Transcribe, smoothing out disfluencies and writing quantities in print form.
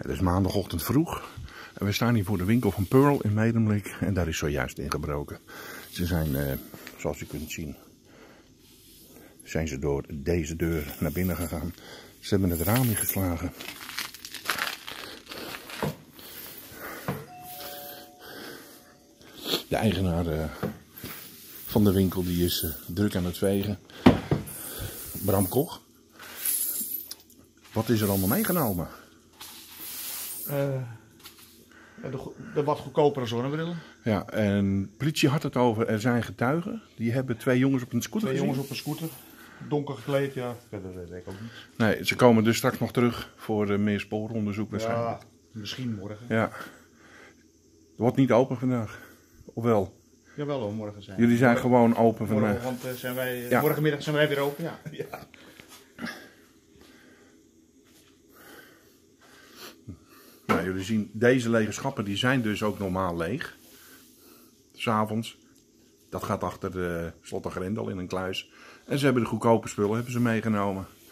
Het is maandagochtend vroeg en we staan hier voor de winkel van Pearl in Medemblik en daar is zojuist ingebroken. Ze zijn, zoals u kunt zien, zijn ze door deze deur naar binnen gegaan. Ze hebben het raam ingeslagen. De eigenaar van de winkel die is druk aan het vegen. Bram Koch. Wat is er allemaal meegenomen? De wat goedkopere zonnebrillen. Ja, en de politie had het over, er zijn getuigen. Die hebben twee jongens op een scooter Twee gezien. jongens op een scooter. Donker gekleed, ja. Verder weet ik ook niet. Nee, ze komen dus straks nog terug voor meer spooronderzoek waarschijnlijk. Ja, misschien morgen. Ja. Het wordt niet open vandaag. Ofwel? Jawel hoor, morgen zijn we. Jullie zijn gewoon open vandaag. Morgen, want zijn wij, Ja. morgenmiddag zijn wij weer open. Ja. Ja. Nou, jullie zien, deze lege schappen die zijn dus ook normaal leeg. 'S Avonds. Dat gaat achter de slot en grendel in een kluis. En ze hebben de goedkope spullen hebben ze meegenomen.